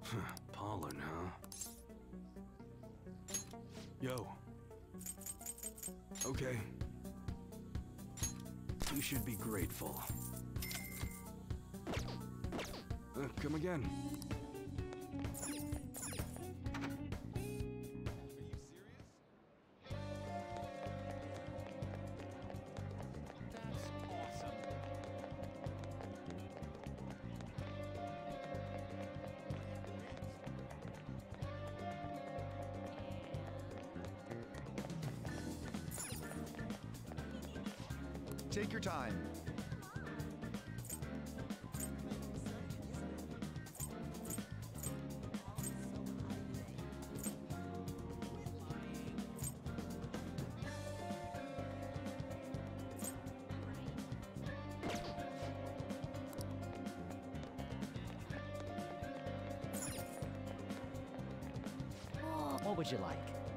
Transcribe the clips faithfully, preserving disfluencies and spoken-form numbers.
Pollen, huh? Yo. Okay. You should be grateful. Uh, come again. Take your time. What would you like?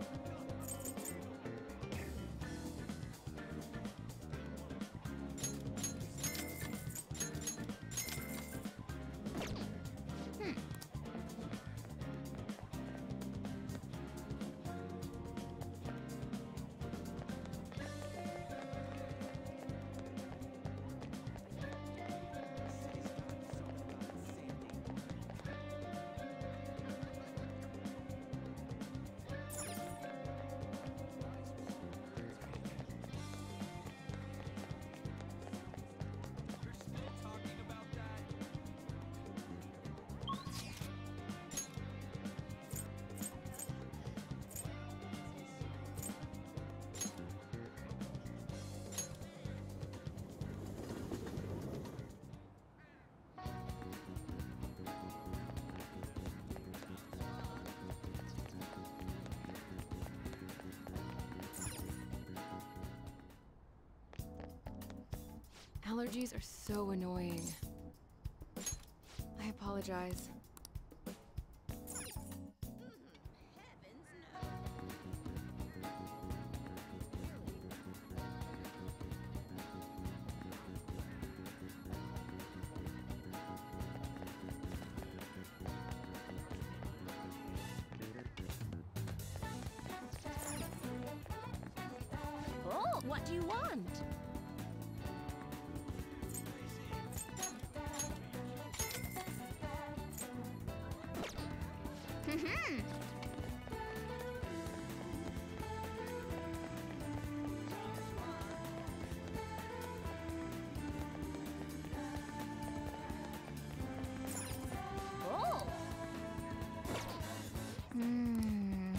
Allergies are so annoying. I apologize. Oh, what do you want? Oh. Hmm.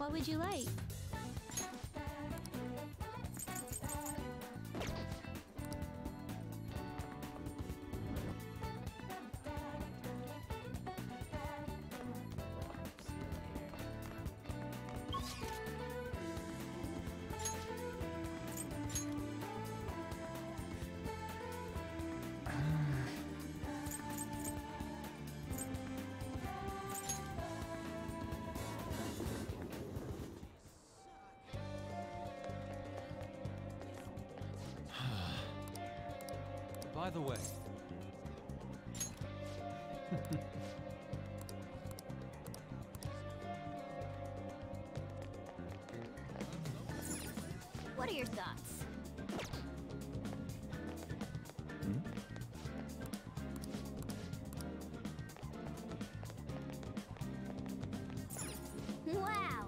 What would you like? By the way. What are your thoughts? Wow!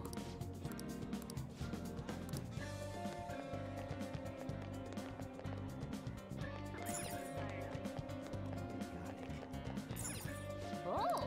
Oh!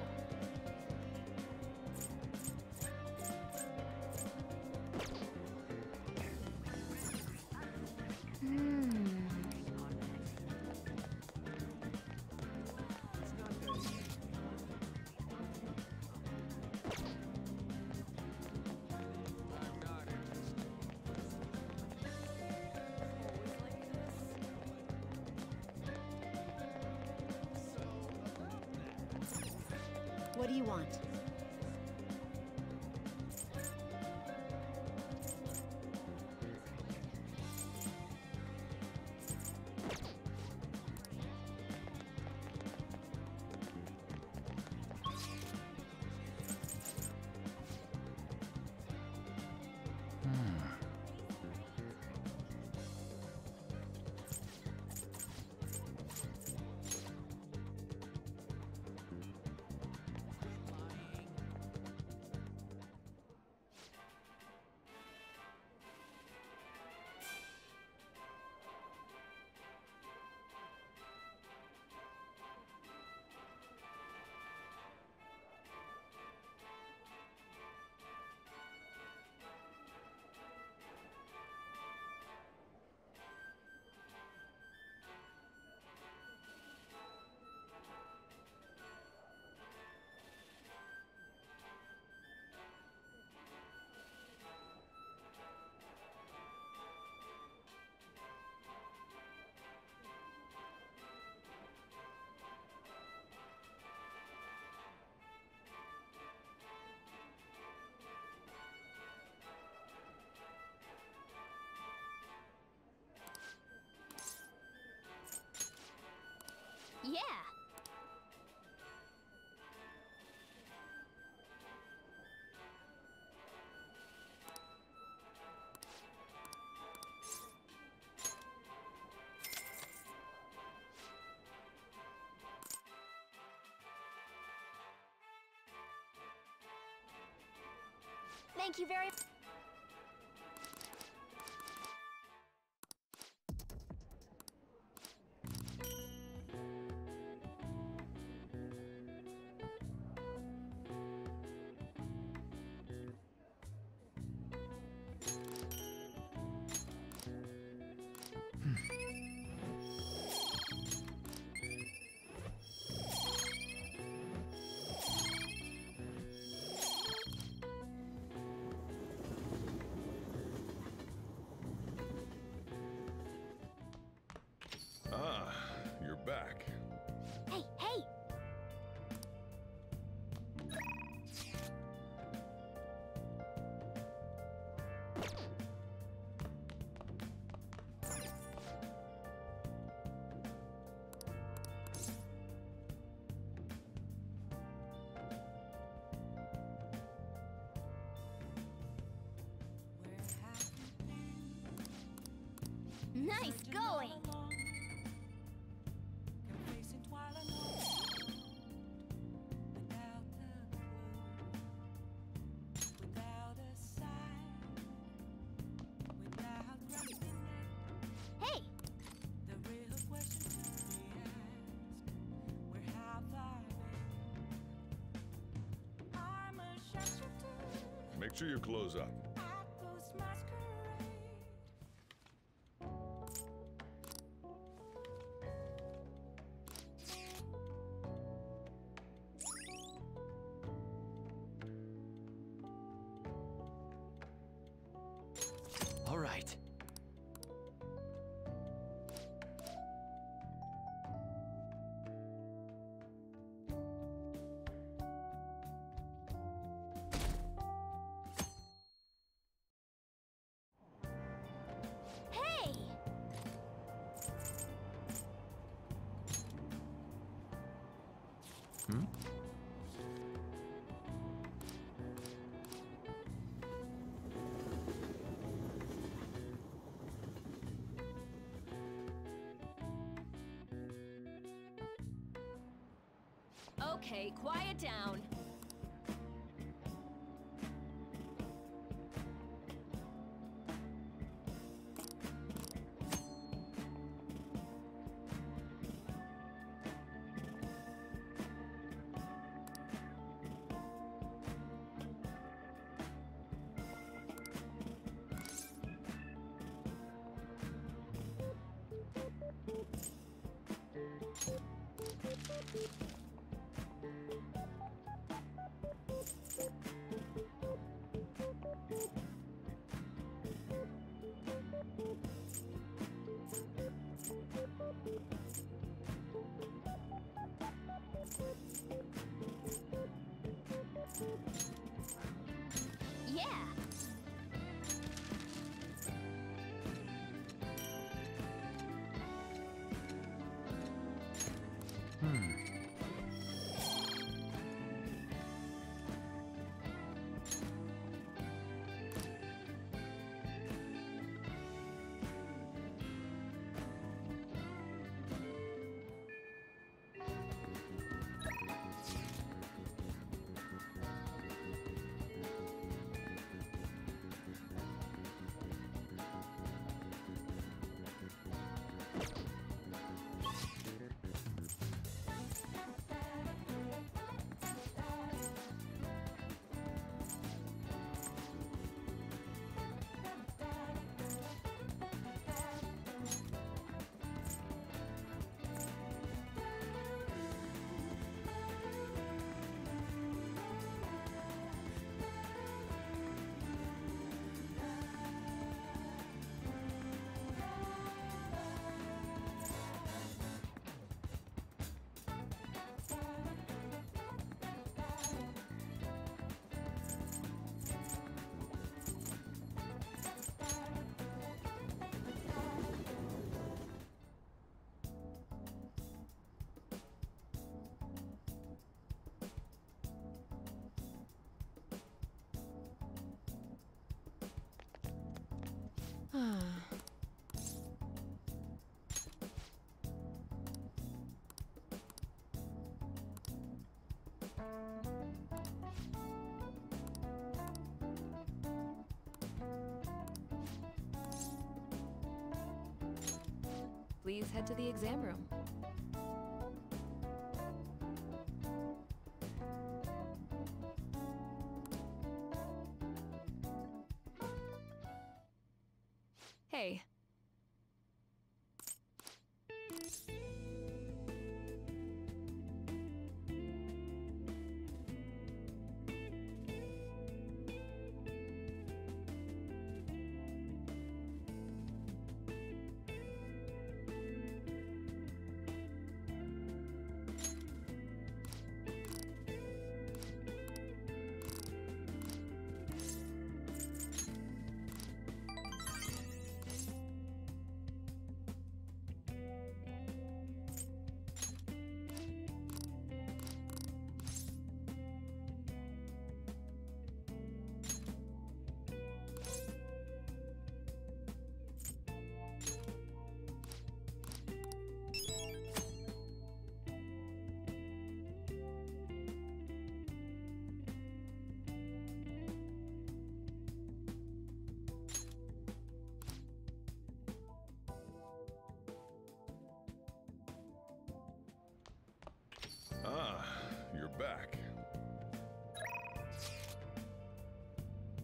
What do you want? Yeah! Thank you very much. Ah, you're back. Hey, hey! Nice going! Hey! Make sure you close up. All right. Hey! Hmm? Okay, quiet down. Yeah. Hmm. Please head to the exam room. Hey. Ah, you're back.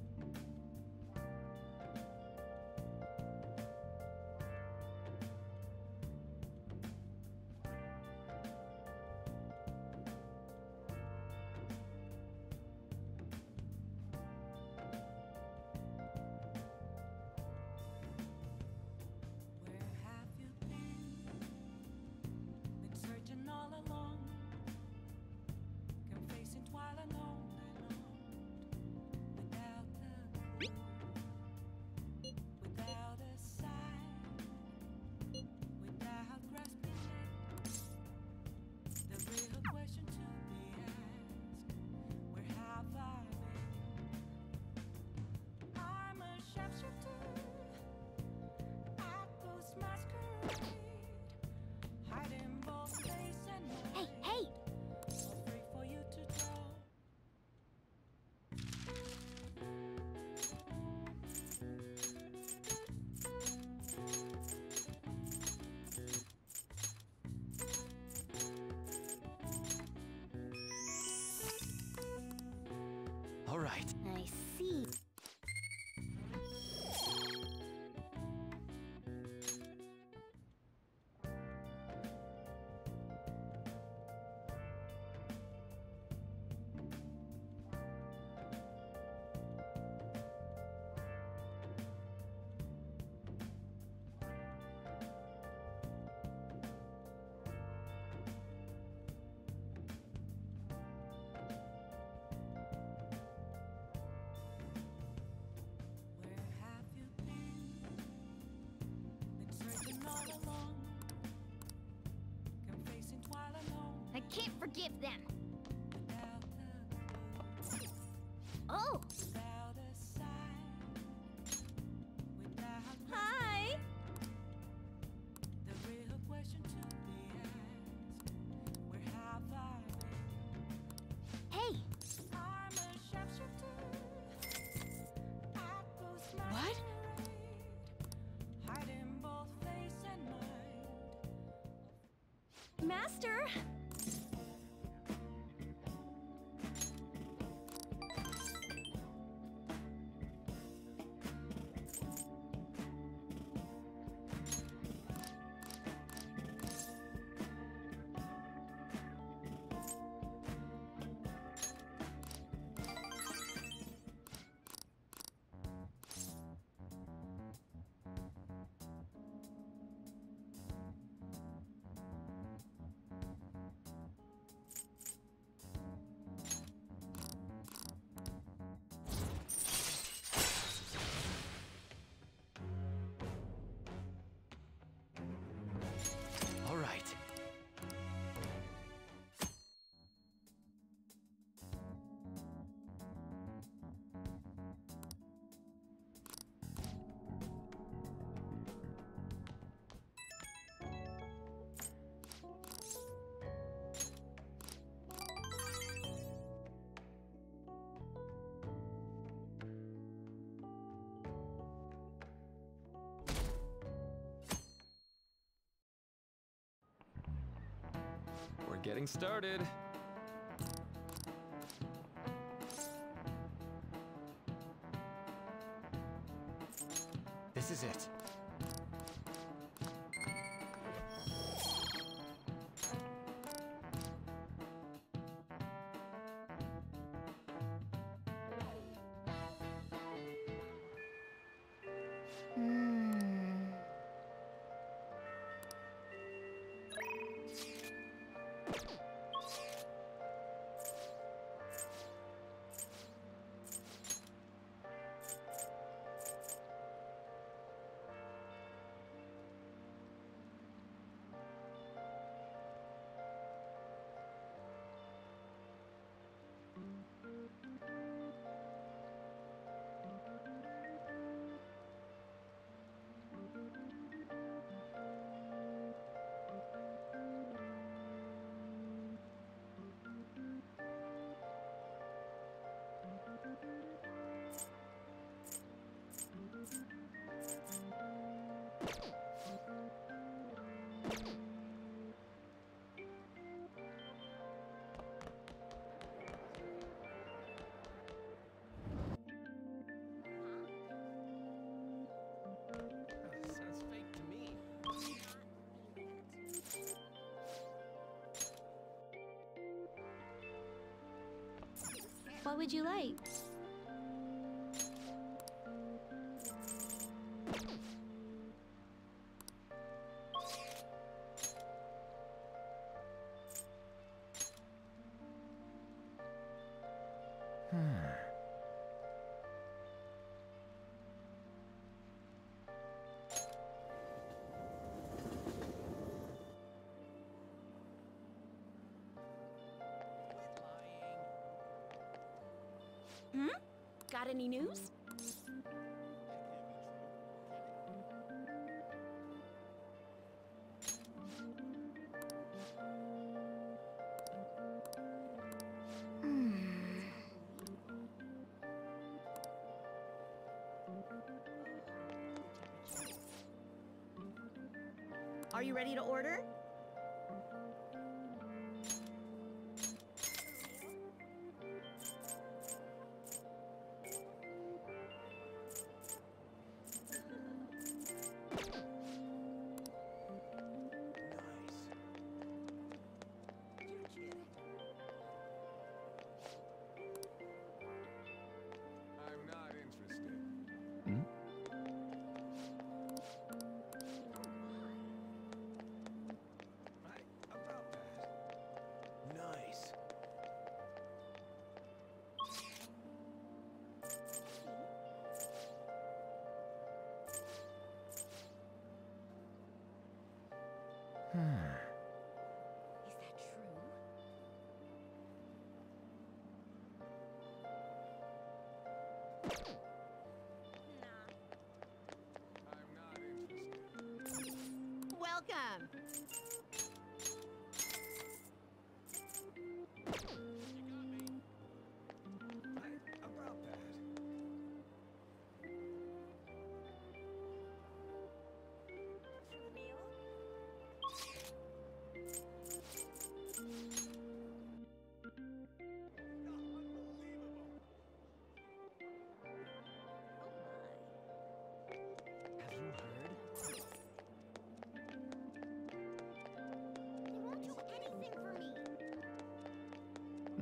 right. I see. I can't forgive them. Oh! Hi! Hey! What? Master! All right. We're getting started. This is it. Hmm. Sounds fake to me. What would you like? Hmm? Got any news? Are you ready to order?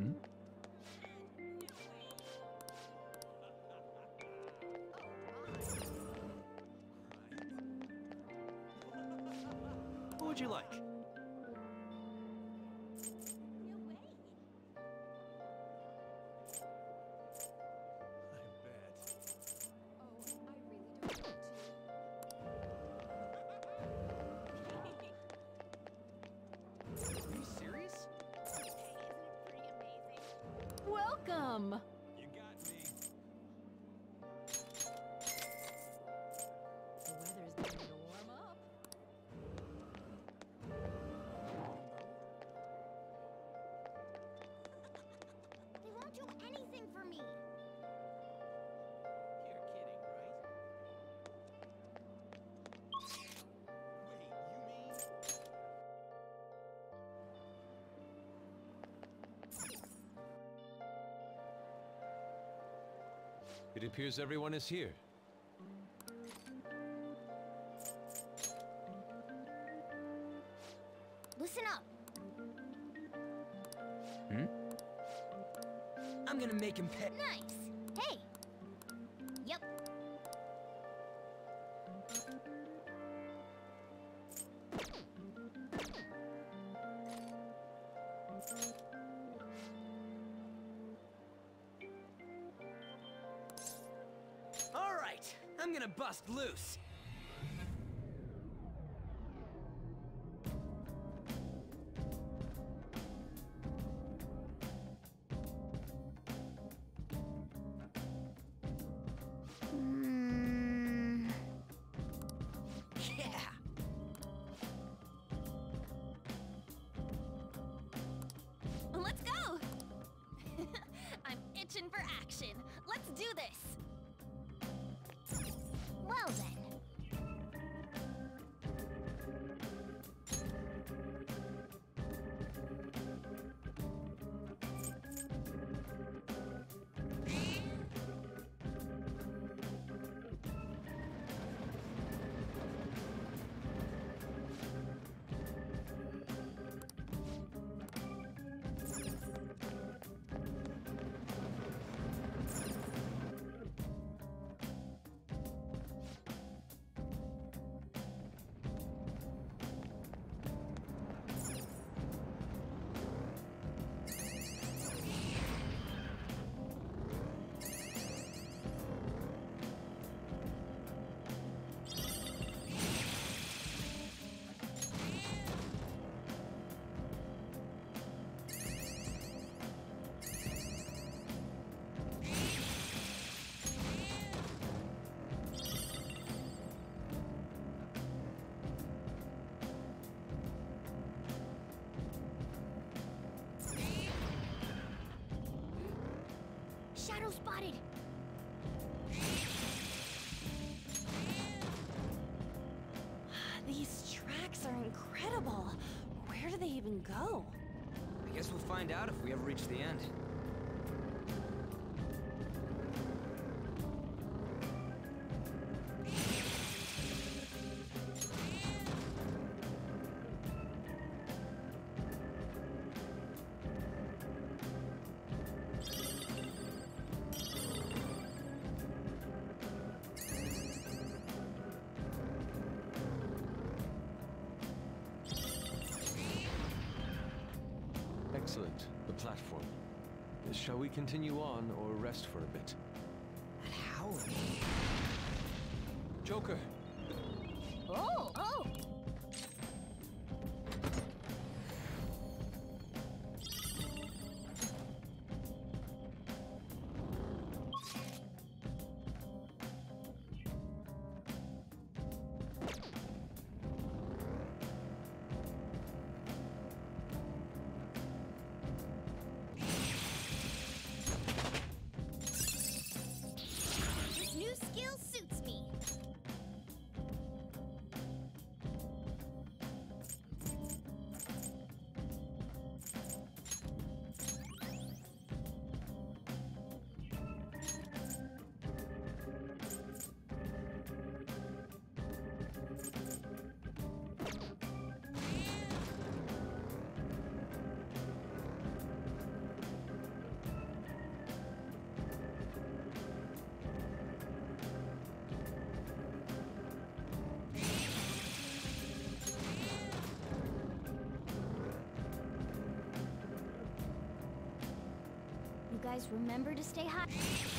Hmm? What would you like? Are you serious? Welcome. You got me. The weather's beginning to warm up. They won't do anything for me. You're kidding, right? Wait, you mean? It appears everyone is here. Listen up. I'm gonna make him pay. Nice. Hey. Yep. All right, I'm gonna bust loose. Hmm. Yeah. Let's go. I'm itching for action. Let's do this. Well then. Shadow spotted. These tracks are incredible. Where do they even go? I guess we'll find out if we ever reach the end. Excellent. The platform. Shall we continue on or rest for a bit? That howling. Joker! Oh, oh. This new skill suits me. guys remember to stay high?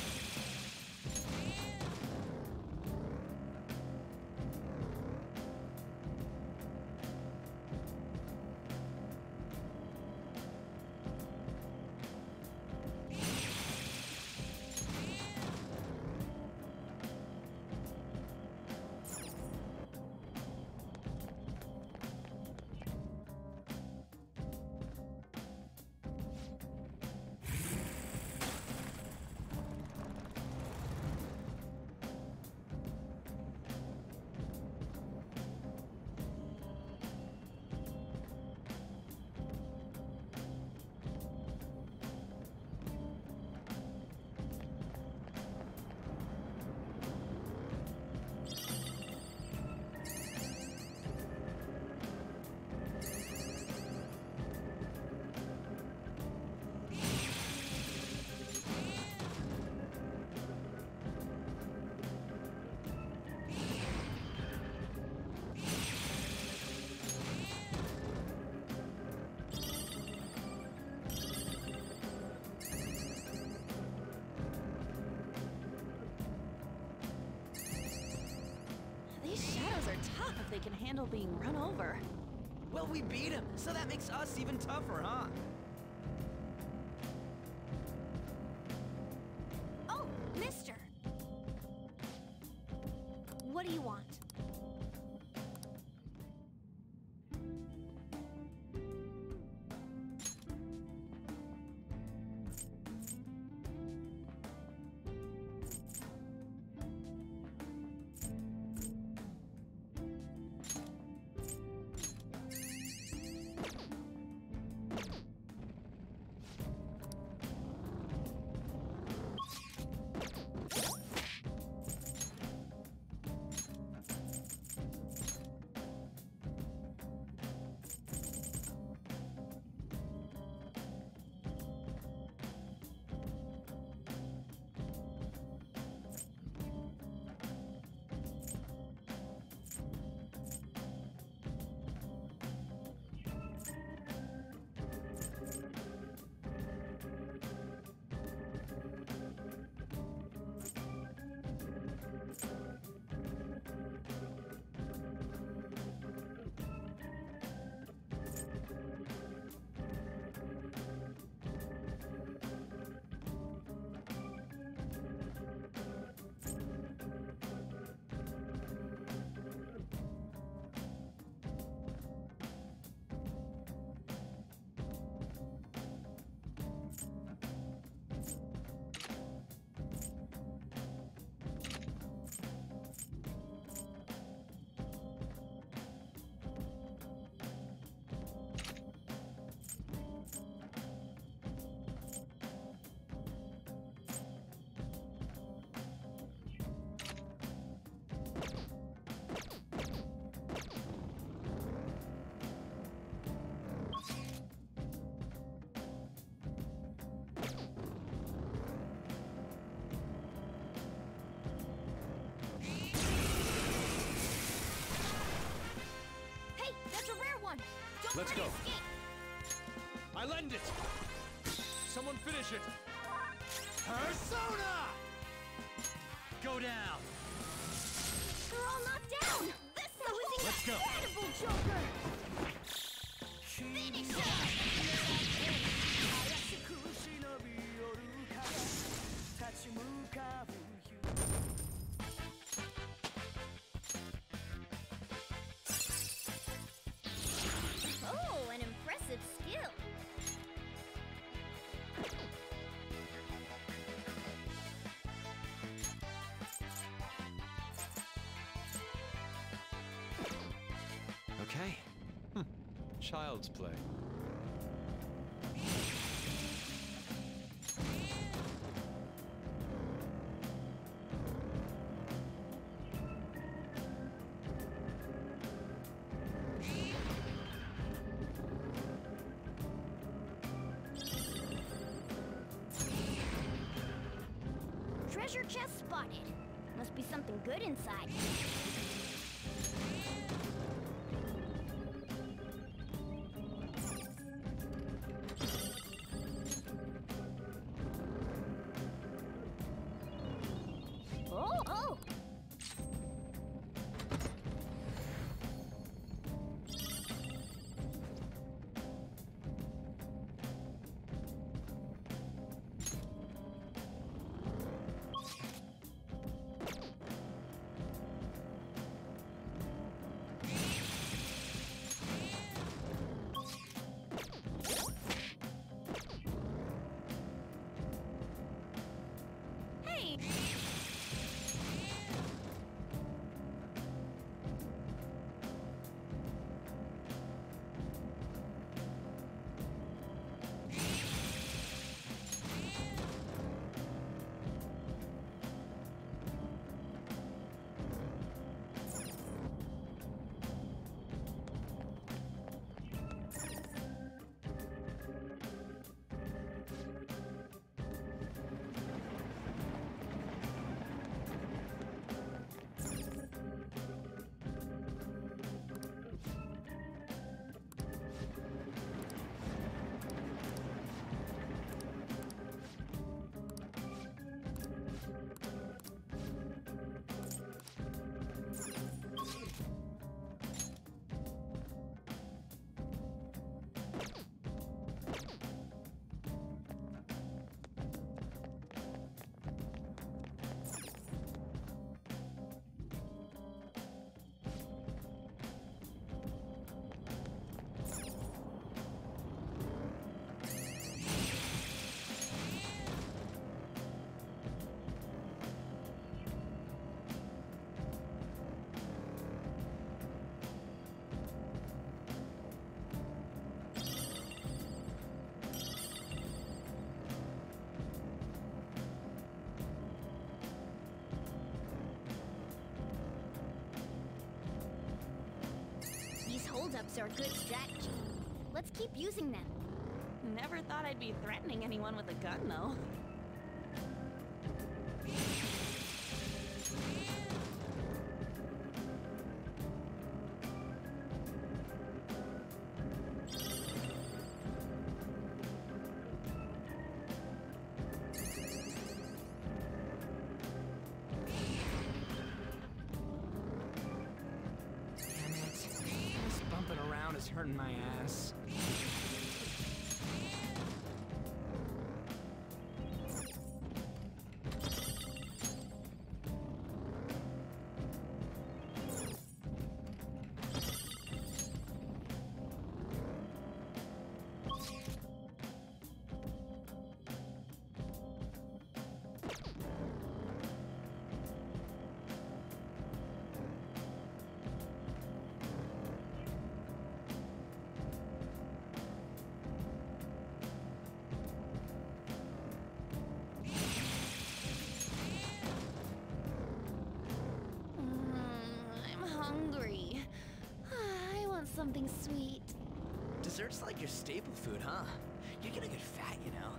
These shadows are tough if they can handle being run over. Well, we beat him, so that makes us even tougher, huh? Oh, mister! What do you want? Let's go. Escape. I lend it. Someone finish it. Persona! Go down. They're all knocked down. This that was Let's go. incredible, Joker. Finish it. Oh, an impressive skill. Okay. Hmm. Child's play. Treasure chest spotted. Must be something good inside. build-ups are a good strategy. Let's keep using them. Never thought I'd be threatening anyone with a gun, though. Hurting my ass. Hungry. I want something sweet. Dessert's like your staple food, huh? You're gonna get fat, you know.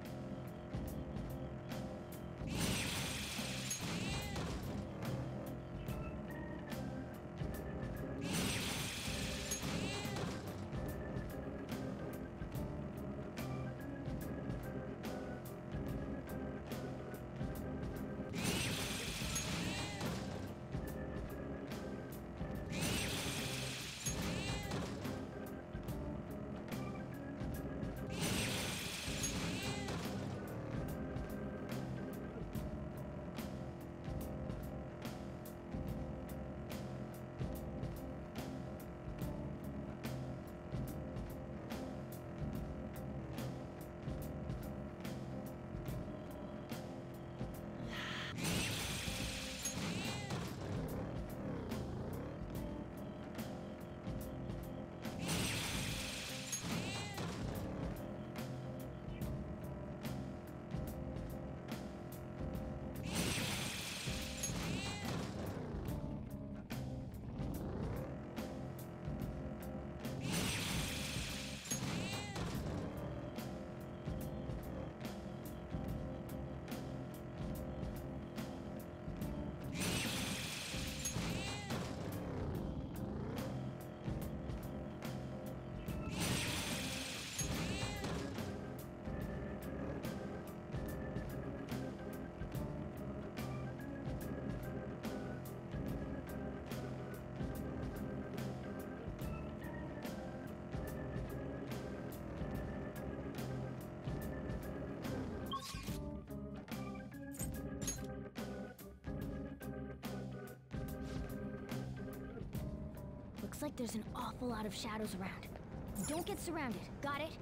Looks like there's an awful lot of shadows around. Don't get surrounded. Got it?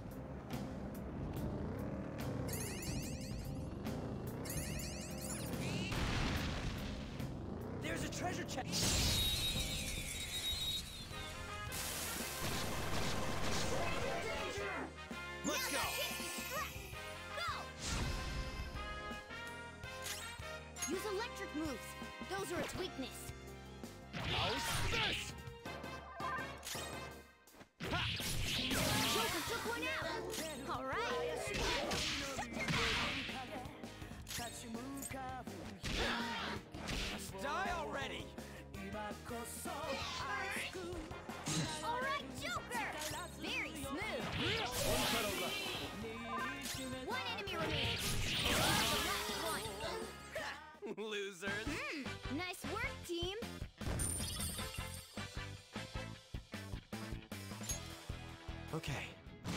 There's a treasure chest. Let's go. Use electric moves. Those are its weakness. How's this? Joker took one out. All right. Die already. All right, Joker. Very smooth. One enemy remains. Last one. Losers. Mm, nice work, team. Okay.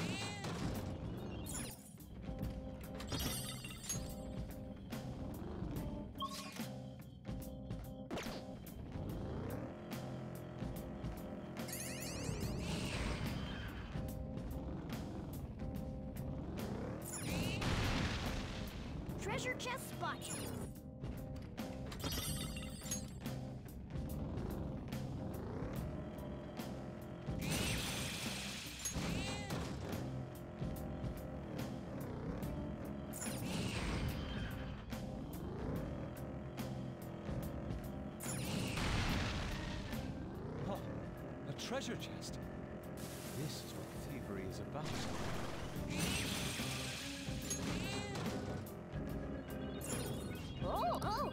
Treasure chest spotted. treasure chest. This is what thievery is about. Oh, oh!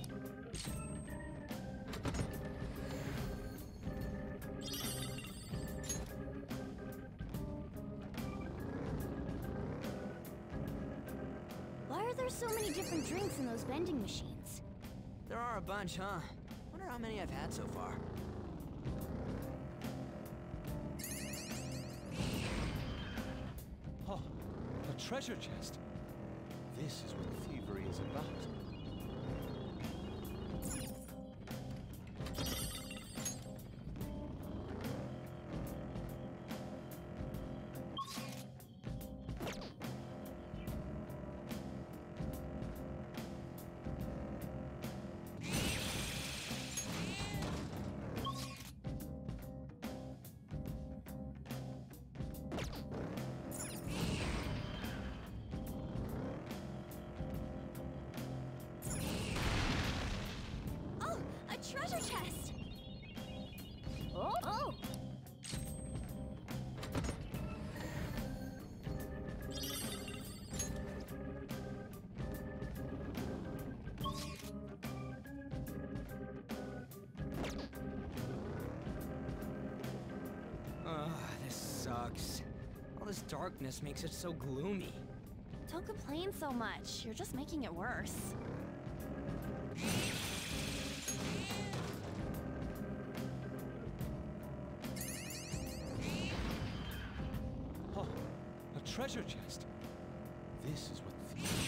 Why are there so many different drinks in those vending machines? There are a bunch, huh? Wonder how many I've had so far. Oh, a treasure chest. This is what thievery is about. Oh, a treasure chest! Oh, oh! Ugh, this sucks. All this darkness makes it so gloomy. Don't complain so much. You're just making it worse. Oh, a treasure chest. This is what thievery.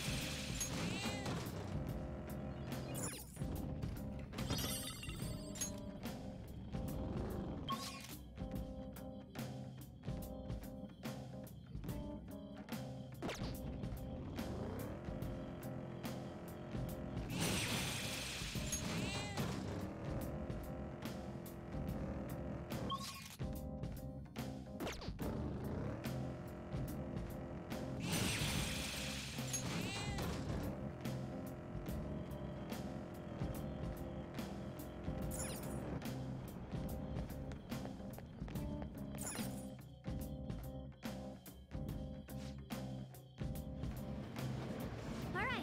All right.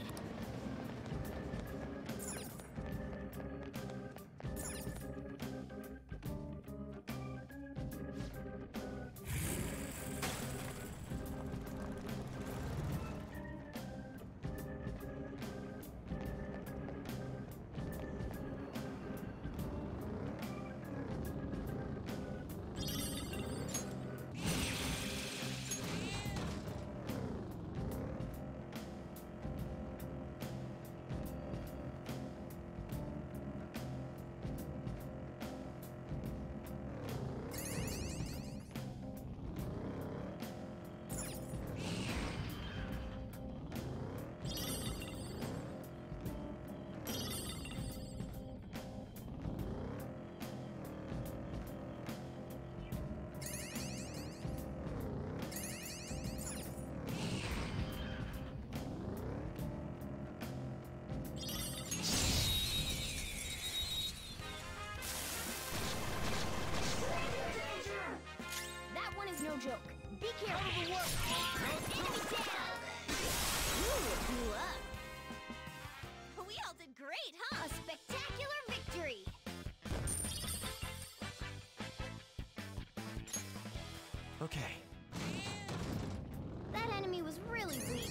That one is no joke. Be careful. Enemy down! Ooh, it blew up. We all did great, huh? A spectacular victory! Okay. That enemy was really weak.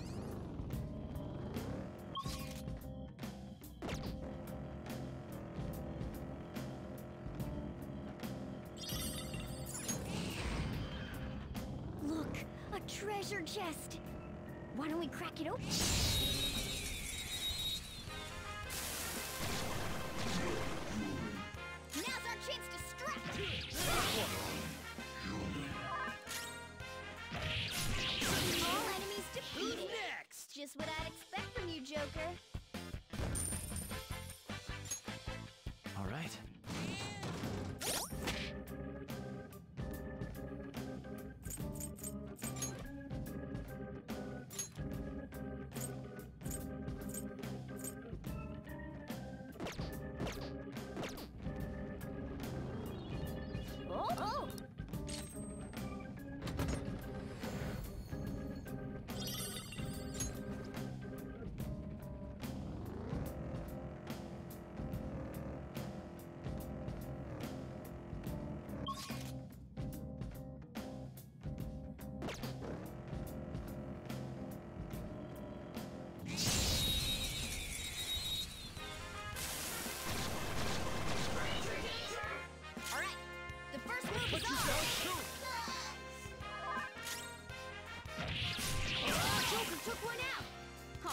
Look, a treasure chest. Why don't we crack it open? Now's our chance to strike! All enemies defeated. Next! Just what I'd expect from you, Joker. All right.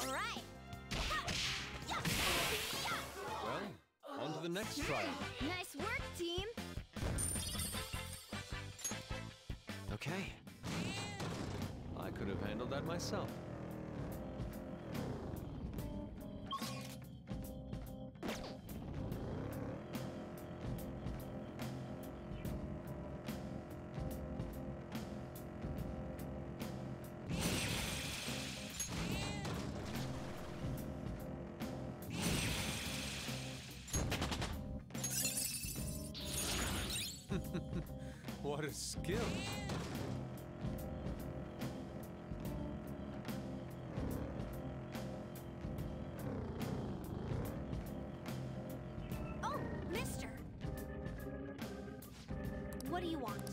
All right. Well, on to the next trial. Nice work, team. Okay. I could have handled that myself. What a skill. Oh, mister. What do you want?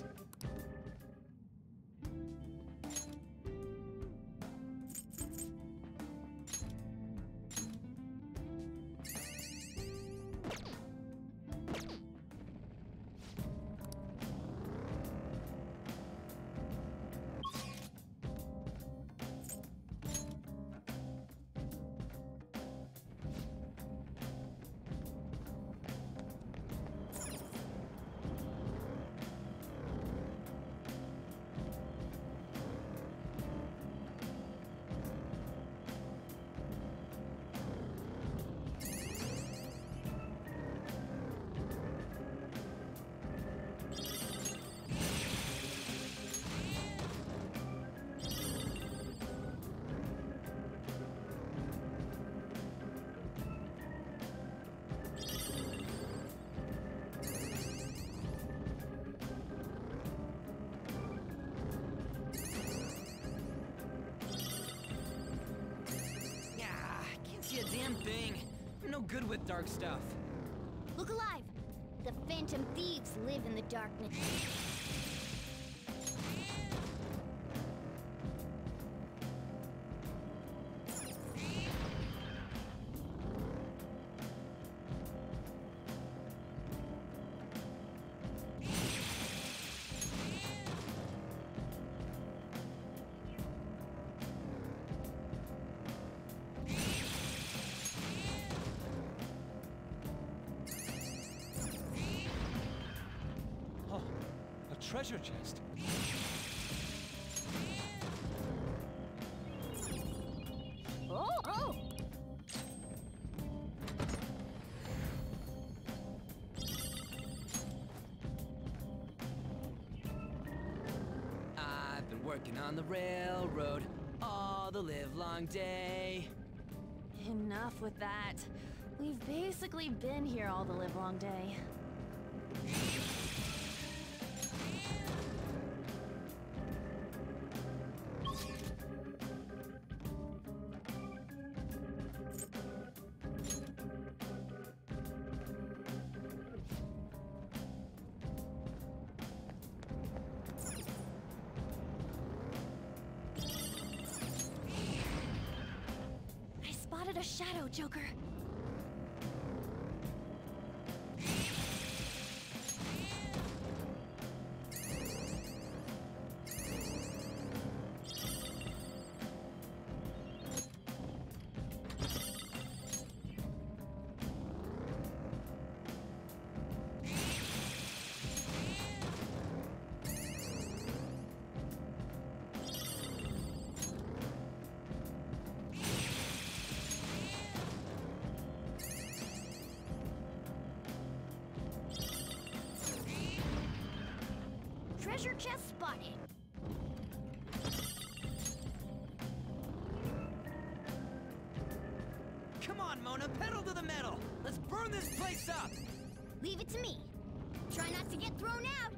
See a damn thing. I'm no good with dark stuff. Look alive. The phantom thieves live in the darkness. Oh, a treasure chest. Oh, oh! I've been working on the railroad all the livelong day. Enough with that. We've basically been here all the livelong day. I spotted a shadow, Joker. Treasure chest spotted. Come on, Mona, pedal to the metal. Let's burn this place up. Leave it to me. Try not to get thrown out.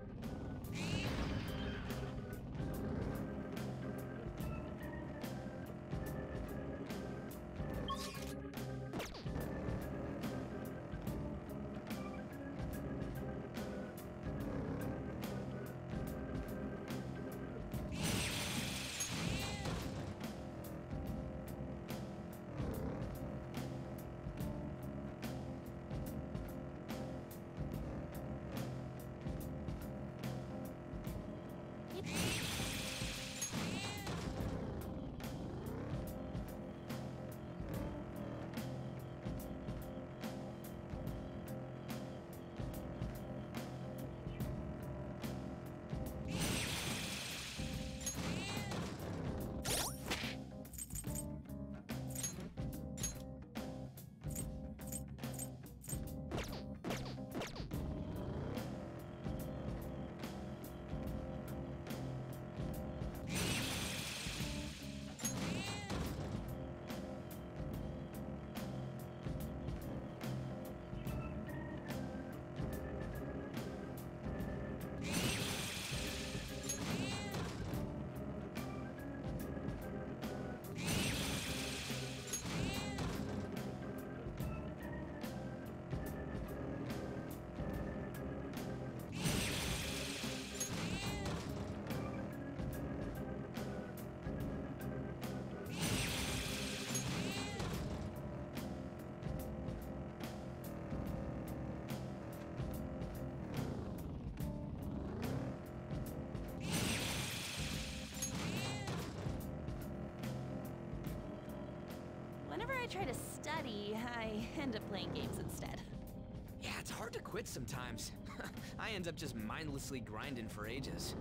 I try to study, I end up playing games instead. Yeah, it's hard to quit sometimes. I end up just mindlessly grinding for ages.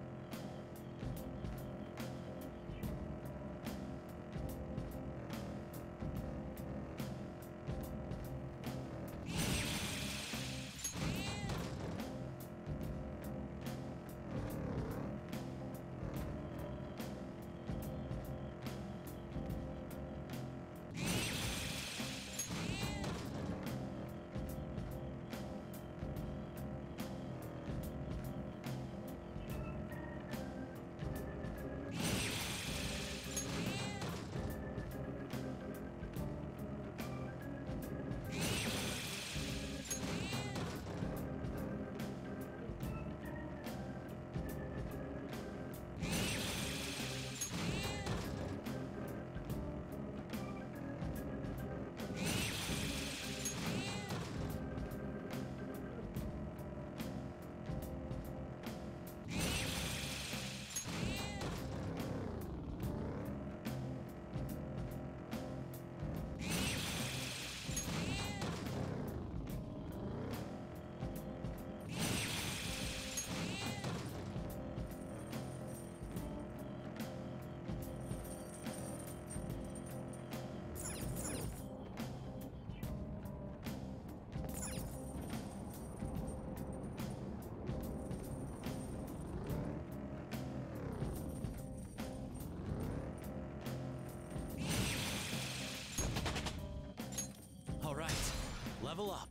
All right, level up.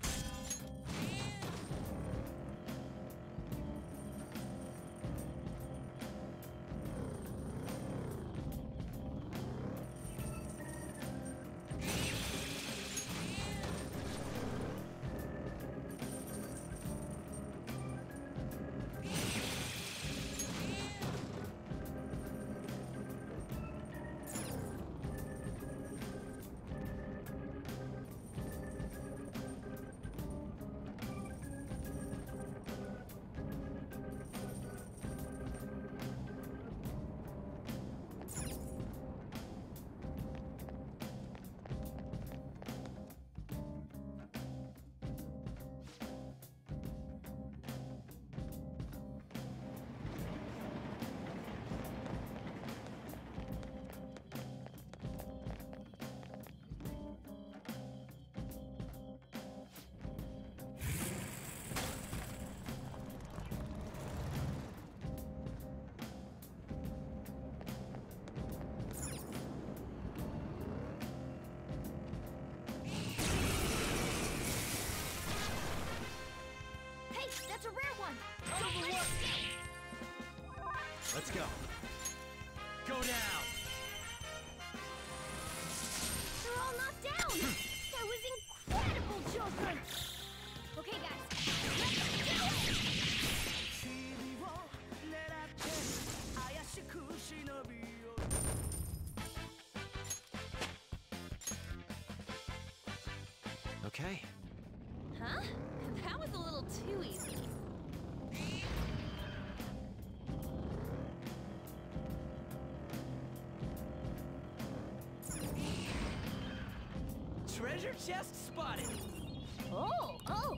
Hey, that's a rare one! Let's go. Go down! They're all knocked down! That was incredible, Joker! Okay, guys, let's do it! Okay. Huh? That was a little too easy. Treasure chest spotted. Oh, oh!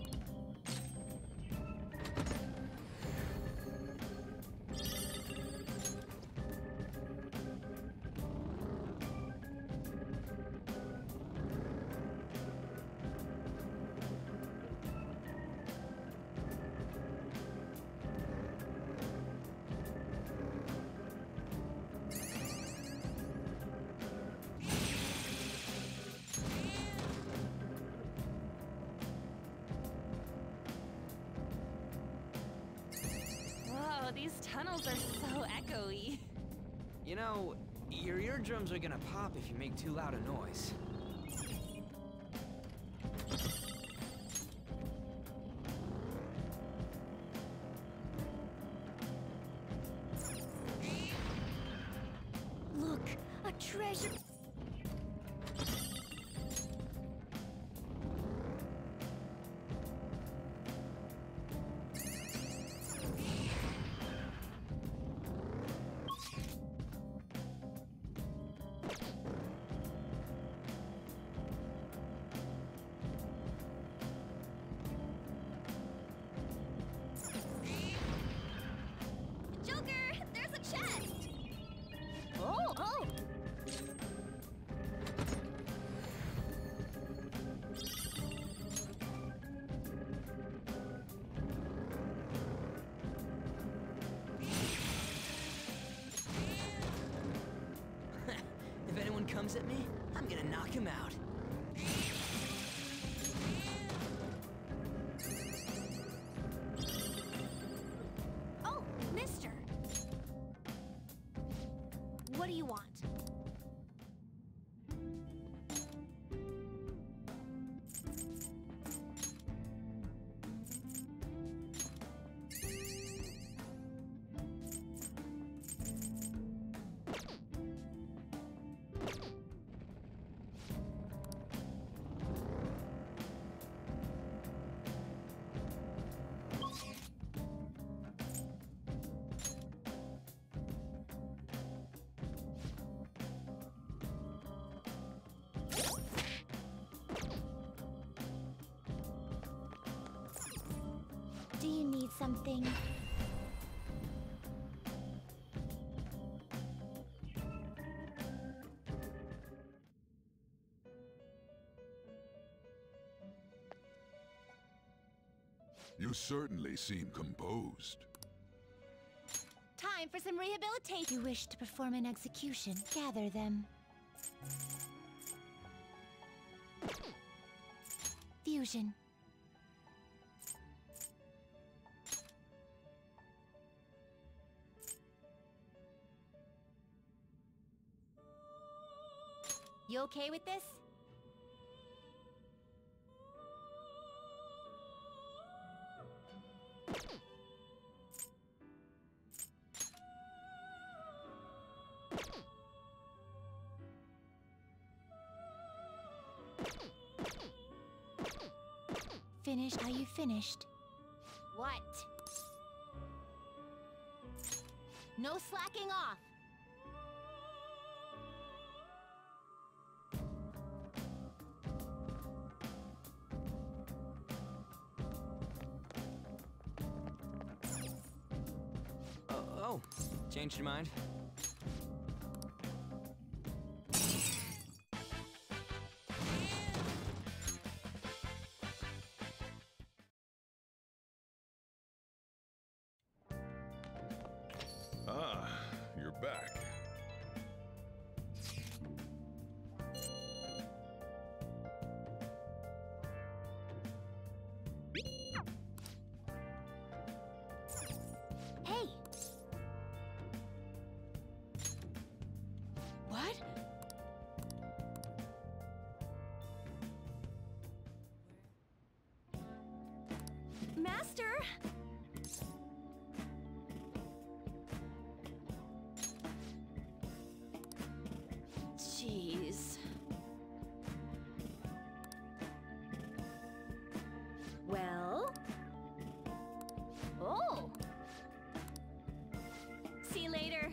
Whoa, these tunnels are so echoey. You know, your eardrums are gonna pop if you make too loud a noise. Look, a treasure... one comes at me, I'm gonna knock him out. Oh, mister. What do you want? Do you need something? You certainly seem composed. Time for some rehabilitation. You wish to perform an execution. Gather them. Fusion. You okay with this? Finished? Are you finished? What? No slacking off! Oh, oh, changed your mind? Ah, you're back. Hey! What? Master! Jeez. Well? Oh! See you later.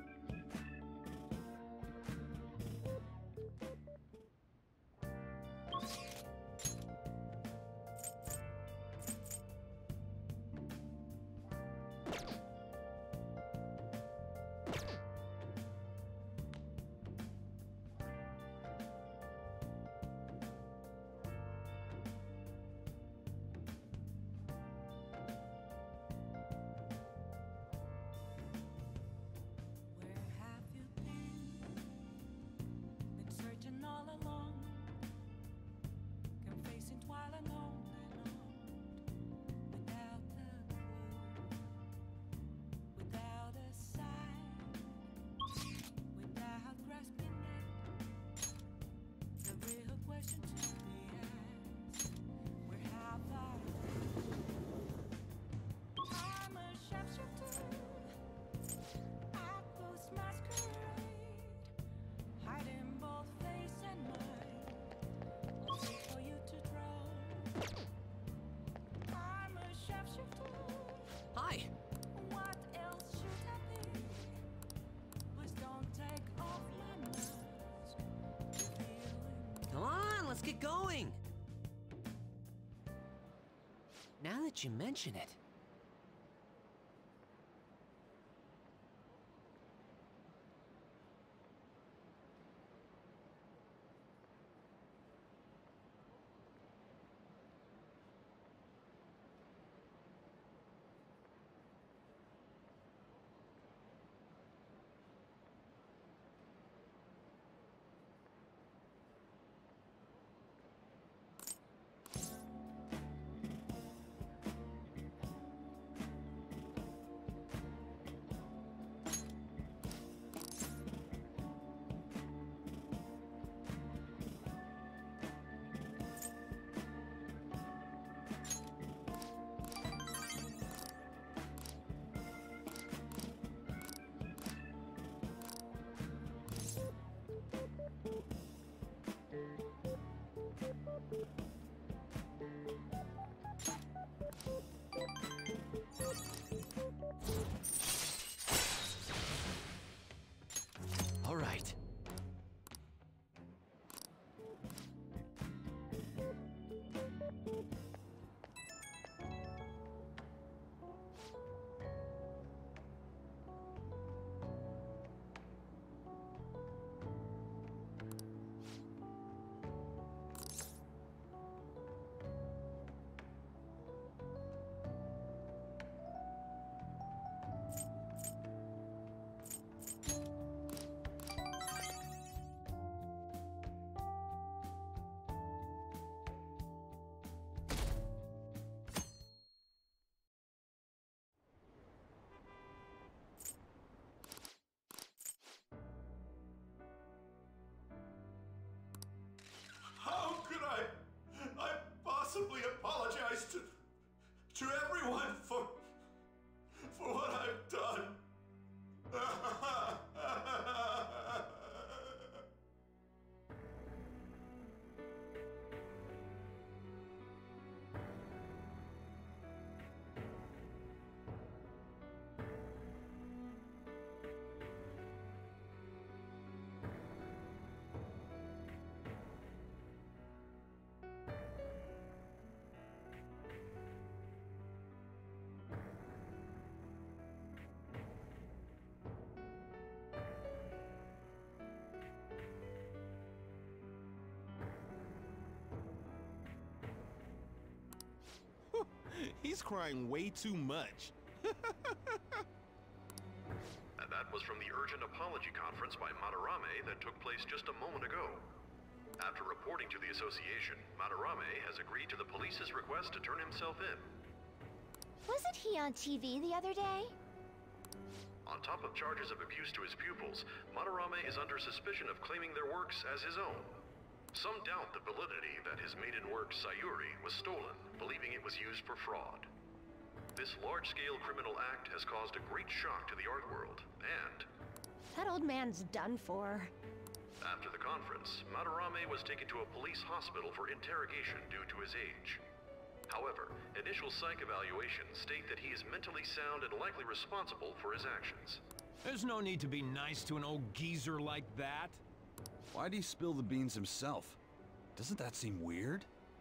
Where have you been? Been searching all along, kept facing twilight on and on, without a clue, without a sign, without grasping it. The real question to be asked: where have I been? I'm a sharpshooter. At this masquerade, hiding both face and mind, only for you to draw. I'm a sharpshooter. Hi! What else should I be? Please don't take off my mask. Revealing Come on, let's get going! Now that you mention it. everyone for for what I've done. He's crying way too much. And that was from the urgent apology conference by Madarame that took place just a moment ago. After reporting to the association, Madarame has agreed to the police's request to turn himself in. Wasn't he on T V the other day? On top of charges of abuse to his pupils, Madarame is under suspicion of claiming their works as his own. Some doubt the validity that his maiden work, Sayuri, was stolen, believing it was used for fraud. This large-scale criminal act has caused a great shock to the art world, and... That old man's done for. After the conference, Madarame was taken to a police hospital for interrogation due to his age. However, initial psych evaluations state that he is mentally sound and likely responsible for his actions. There's no need to be nice to an old geezer like that. Why'd he spill the beans himself? Doesn't that seem weird?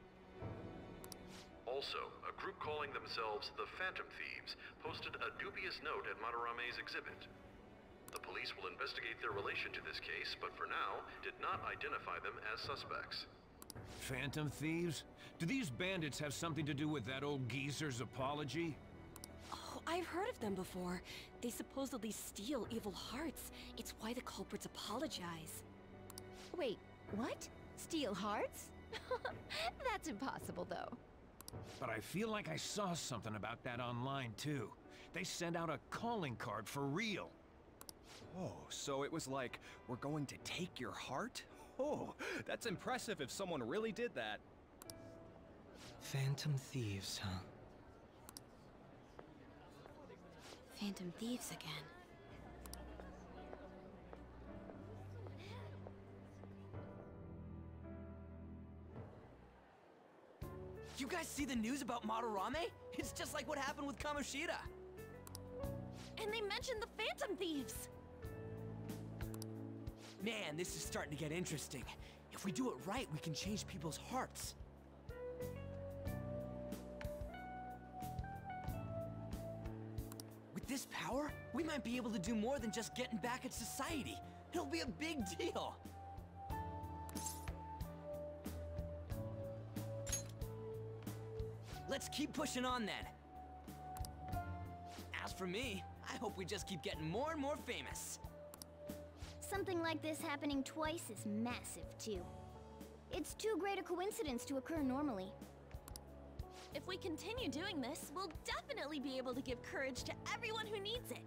Also, a group calling themselves the Phantom Thieves posted a dubious note at Madarame's exhibit. The police will investigate their relation to this case, but for now, did not identify them as suspects. Phantom Thieves? Do these bandits have something to do with that old geezer's apology? Oh, I've heard of them before. They supposedly steal evil hearts. It's why the culprits apologize. Wait, what? Steal hearts? That's impossible, though. But I feel like I saw something about that online, too. They sent out a calling card for real. Oh, so it was like, we're going to take your heart? Oh, that's impressive if someone really did that. Phantom Thieves, huh? Phantom Thieves again. You guys see the news about Madarame? It's just like what happened with Kamoshida. And they mentioned the Phantom Thieves! Man, this is starting to get interesting. If we do it right, we can change people's hearts. With this power, we might be able to do more than just getting back at society. It'll be a big deal. Let's keep pushing on then. As for me, I hope we just keep getting more and more famous. Something like this happening twice is massive, too. It's too great a coincidence to occur normally. If we continue doing this, we'll definitely be able to give courage to everyone who needs it.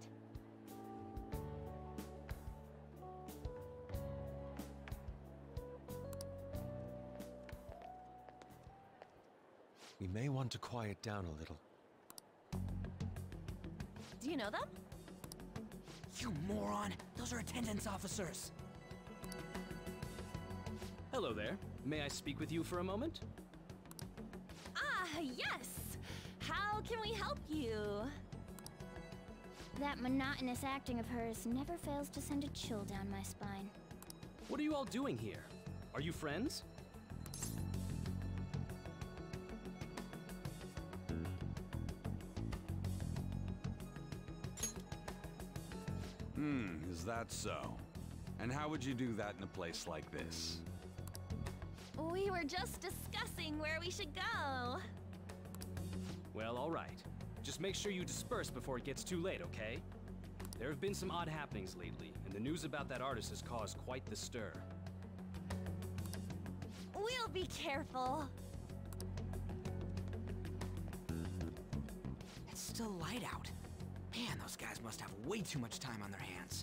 We may want to quiet down a little. Do you know them? You moron! Those are attendance officers! Hello there. May I speak with you for a moment? Ah, yes! How can we help you? That monotonous acting of hers never fails to send a chill down my spine. What are you all doing here? Are you friends? Hmm, is that so? And how would you do that in a place like this? We were just discussing where we should go. Well, all right. Just make sure you disperse before it gets too late, okay? There have been some odd happenings lately, and the news about that artist has caused quite the stir. We'll be careful. It's still light out. Man, those guys must have way too much time on their hands.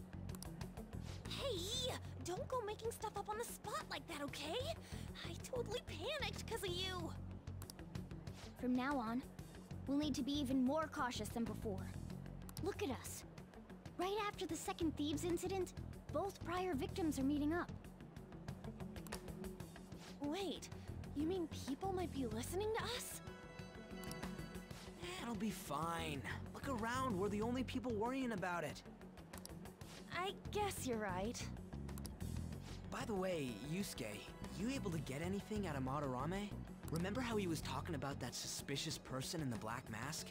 Hey, don't go making stuff up on the spot like that, okay? I totally panicked because of you. From now on, We'll need to be even more cautious than before. Look at us. Right after the second Thieves incident, both prior victims are meeting up. Wait, you mean people might be listening to us? It'll be fine. Look around, we're the only people worrying about it. I guess you're right. By the way, Yusuke, you able to get anything out of Madarame? Remember how he was talking about that suspicious person in the black mask?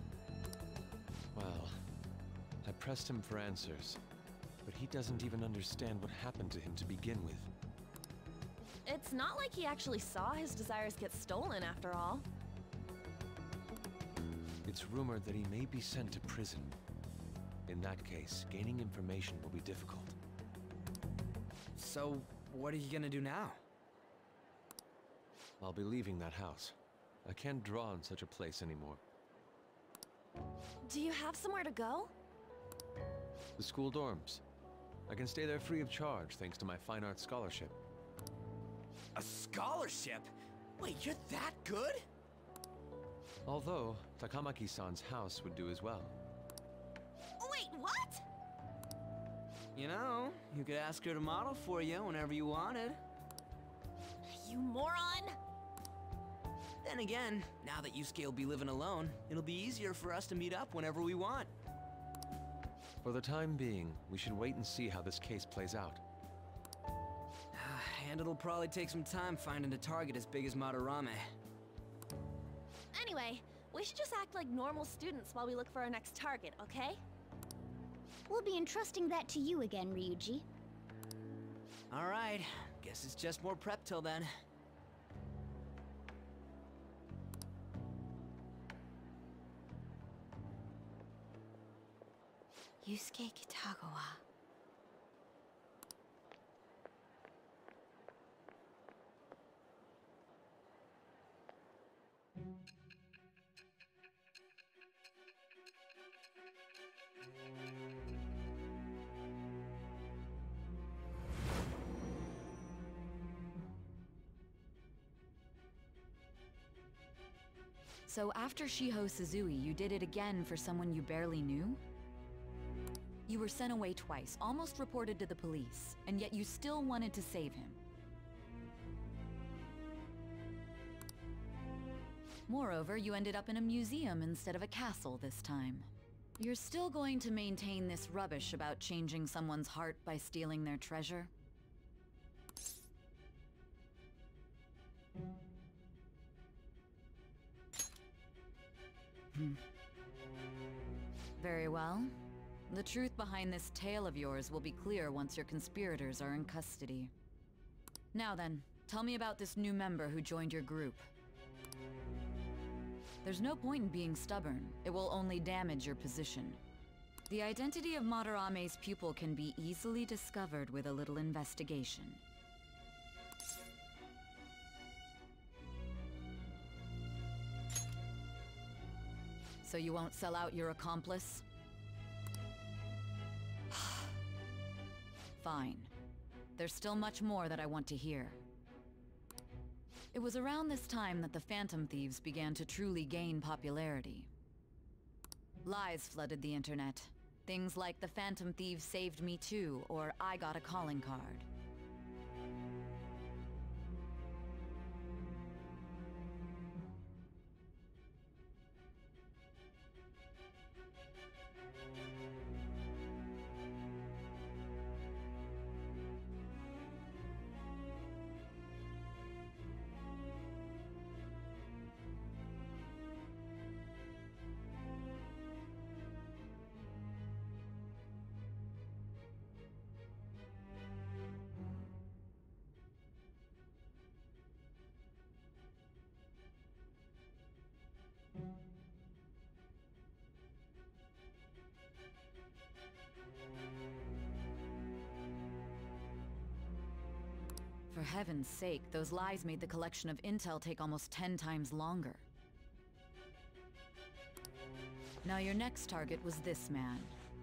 Well, I pressed him for answers, but he doesn't even understand what happened to him to begin with. It's not like he actually saw his desires get stolen after all. It's rumored that he may be sent to prison. In that case, gaining information will be difficult. So, what are you gonna do now? I'll be leaving that house. I can't draw in such a place anymore. Do you have somewhere to go? The school dorms. I can stay there free of charge thanks to my fine arts scholarship. A scholarship? Wait, you're that good? Although, Takamaki-san's house would do as well. Wait, what? You know, you could ask her to model for you whenever you wanted. You moron! Then again, now that Yusuke will be living alone, it'll be easier for us to meet up whenever we want. For the time being, we should wait and see how this case plays out. And it'll probably take some time finding a target as big as Madarame. Anyway, we should just act like normal students while we look for our next target, okay? We'll be entrusting that to you again, Ryuji. Alright, guess it's just more prep till then. Yusuke Kitagawa. So after Shiho Suzui, you did it again for someone you barely knew? You were sent away twice, almost reported to the police, and yet you still wanted to save him. Moreover, you ended up in a museum instead of a castle this time. You're still going to maintain this rubbish about changing someone's heart by stealing their treasure? Hmm. Very well. The truth behind this tale of yours will be clear once your conspirators are in custody. Now then, tell me about this new member who joined your group. There's no point in being stubborn. It will only damage your position. The identity of Madarame's pupil can be easily discovered with a little investigation. So you won't sell out your accomplice? Fine. There's still much more that I want to hear. It was around this time that the Phantom Thieves began to truly gain popularity. Lies flooded the internet. Things like the Phantom Thieves saved me too, or I got a calling card. For heaven's sake, those lies made the collection of intel take almost ten times longer. Now your next target was this man.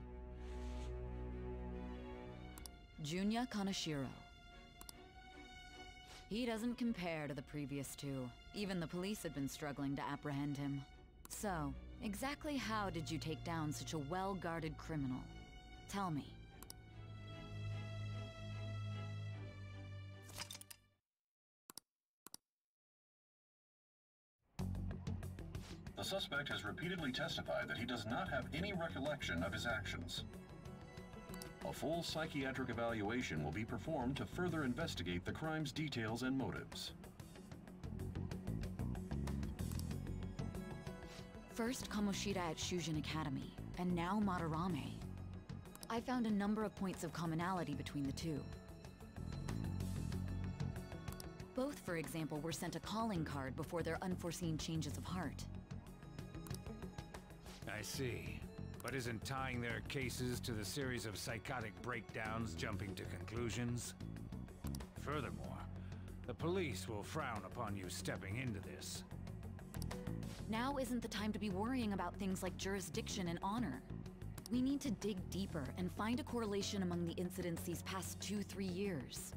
Junya Kaneshiro. He doesn't compare to the previous two. Even the police had been struggling to apprehend him. So, exactly how did you take down such a well-guarded criminal? Tell me. The suspect has repeatedly testified that he does not have any recollection of his actions. A full psychiatric evaluation will be performed to further investigate the crime's details and motives. First Kamoshida at Shujin Academy, and now Madarame. I found a number of points of commonality between the two. Both, for example, were sent a calling card before their unforeseen changes of heart. I see. But isn't tying their cases to the series of psychotic breakdowns jumping to conclusions? Furthermore, the police will frown upon you stepping into this. Now isn't the time to be worrying about things like jurisdiction and honor. We need to dig deeper and find a correlation among the incidents these past two, three years.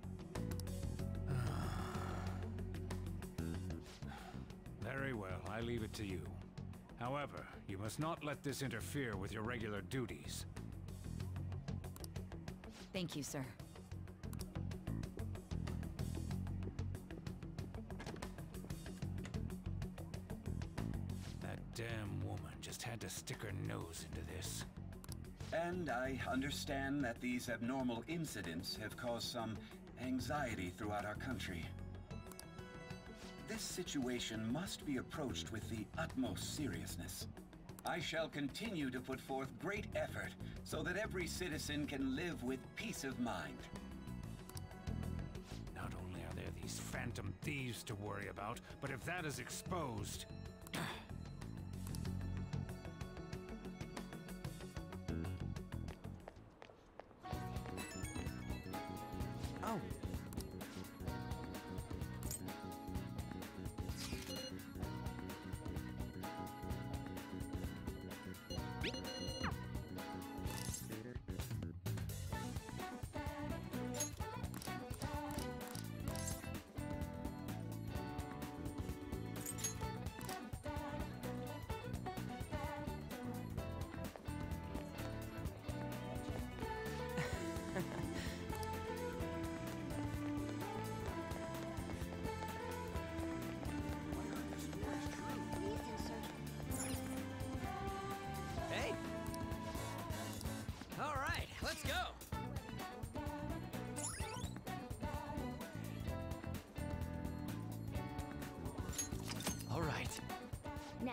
Very well, I leave it to you. However, you must not let this interfere with your regular duties. Thank you, sir. That damn woman just had to stick her nose into this. And I understand that these abnormal incidents have caused some anxiety throughout our country. This situation must be approached with the utmost seriousness. I shall continue to put forth great effort so that every citizen can live with peace of mind. Not only are there these phantom thieves to worry about, but if that is exposed... Oh. Hey! All right, let's go! All right. Now.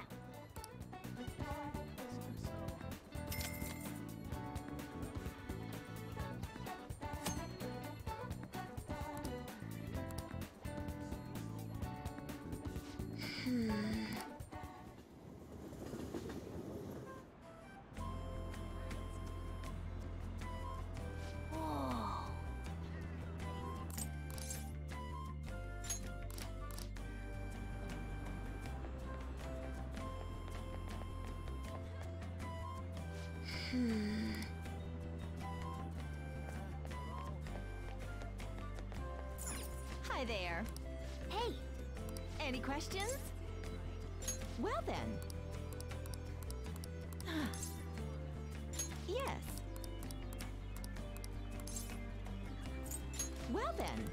Hmm. Hmm. Hi there. Hey! Any questions? Well then. Yes. Well then.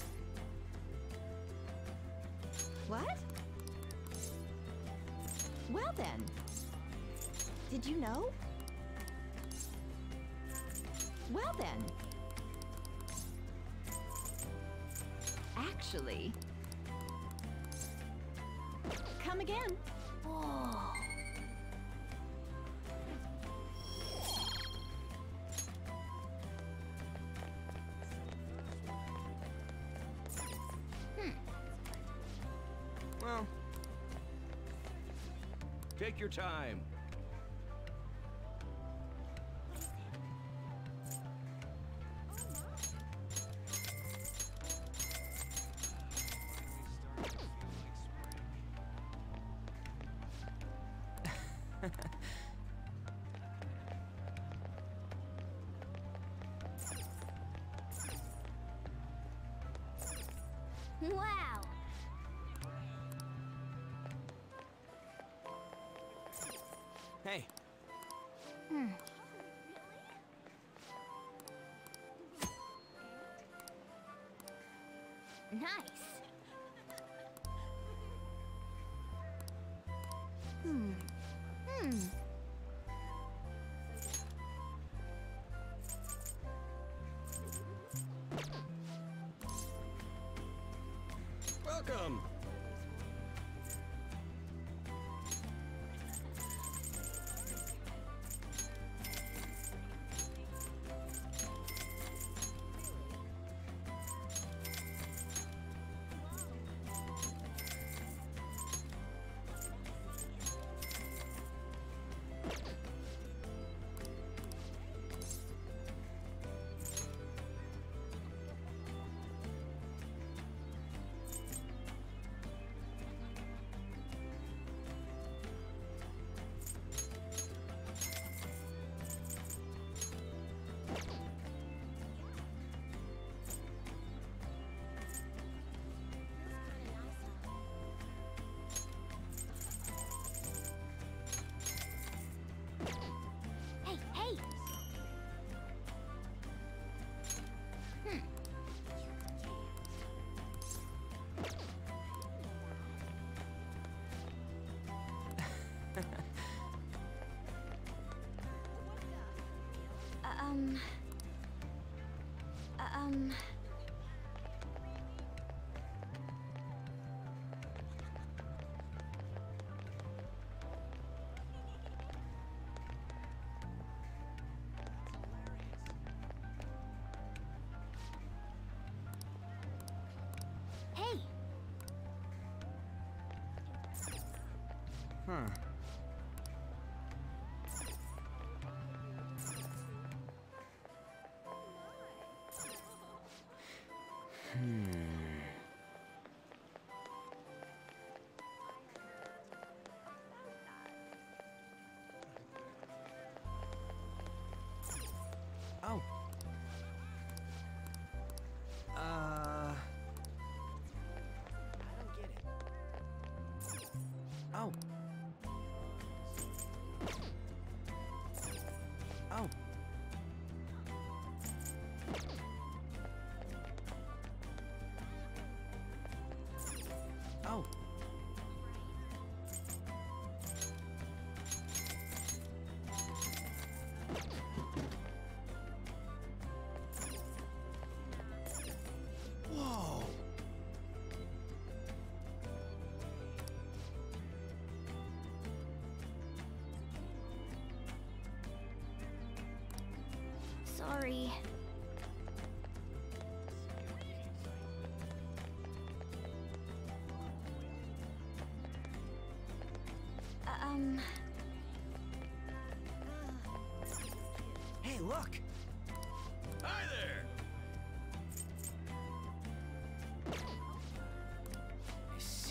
What? Well then. Did you know? Well then. Actually. Come again. Oh. Hmm. Well, take your time. Wow! Hey. Hmm. Nice. Hmm. Hmm. Welcome. Hey, hey. Hmm. Uh, um. Uh, um. Hey. Huh. Hmm. Oh. Uh. I don't get it. Oh. Oh. Oh. Whoa. Sorry. Uh, um. Hey, look. Hi there. I see.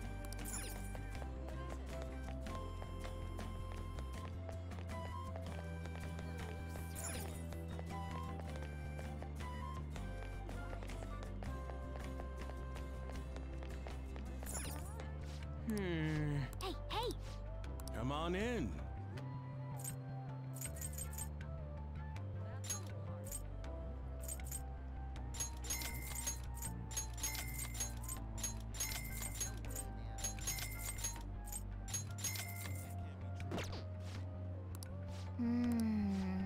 Hmm. Hey, hey. Come on in. Hmm.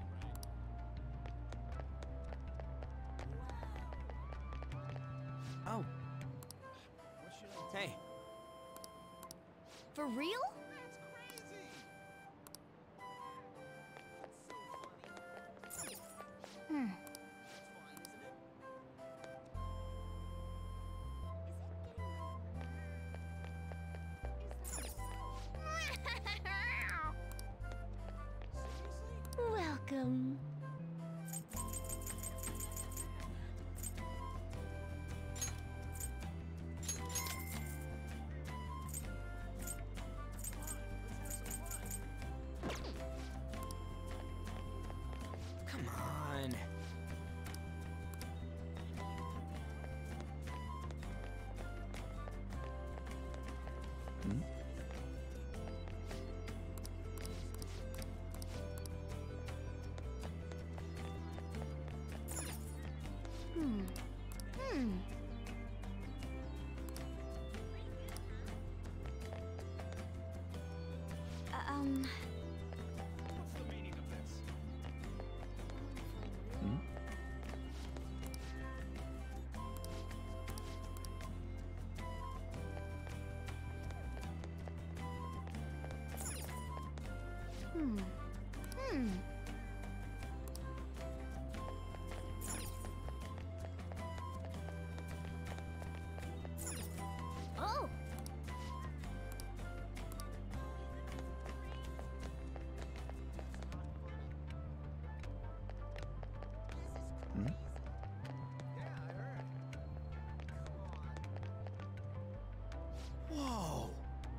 Oh. Hey. For real? Hmm. Welcome. Come on. Hmm? Hmm. Hmm. Oh! Hmm? Whoa!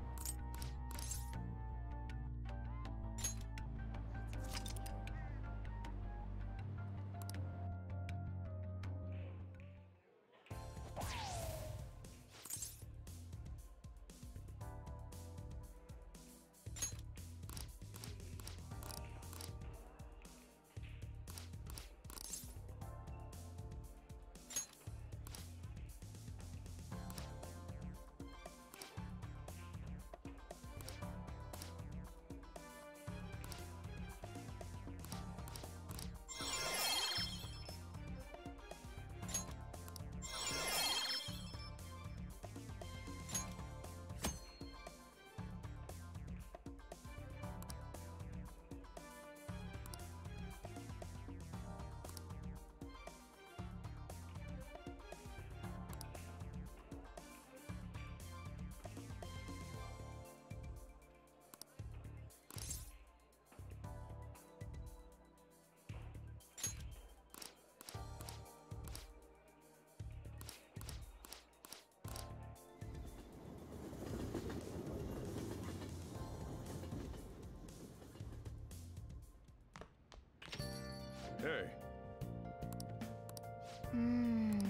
Hey. Hmm.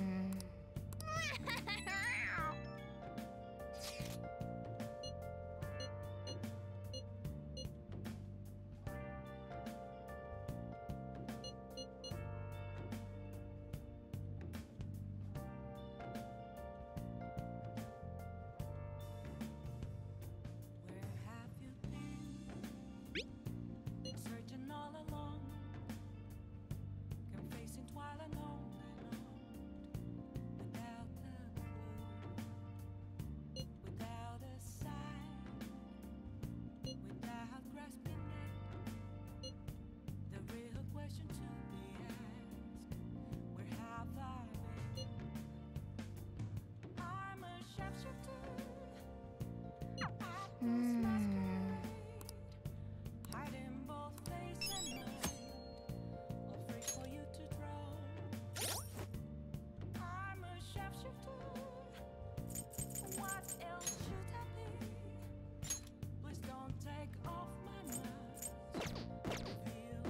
Searching all along, confessing twilight long without a clue, without a sign, without grasping at the real question to be asked: where have I been? I'm a shapeshifter. Hmm. Hiding both face and mind, afraid for you to drown. I'm a shapeshifter. What else should I be? Please don't take off my mask. Reveal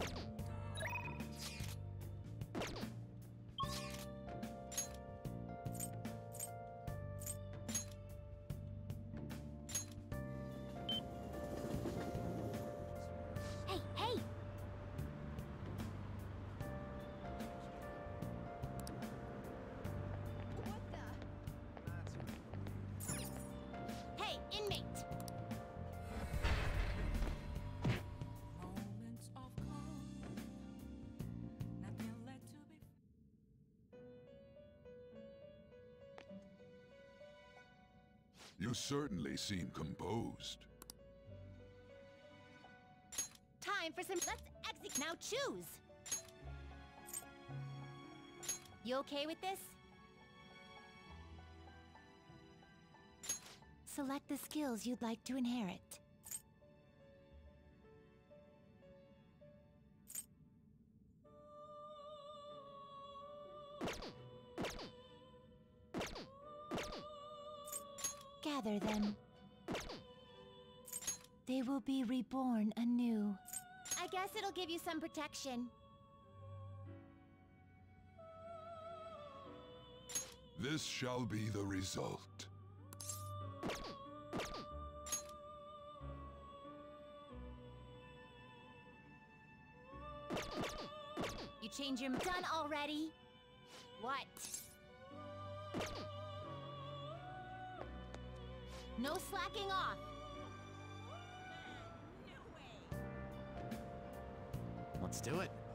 Hey, hey! What the? Hey, inmate! moments of calm, nothing left to be. You certainly seem composed. Time for some. Let's exit. Now choose! You okay with this? Select the skills you'd like to inherit. Gather them. They will be reborn anew. I guess it'll give you some protection. This shall be the result. You change your... Done already? What? No slacking off. Let's do it.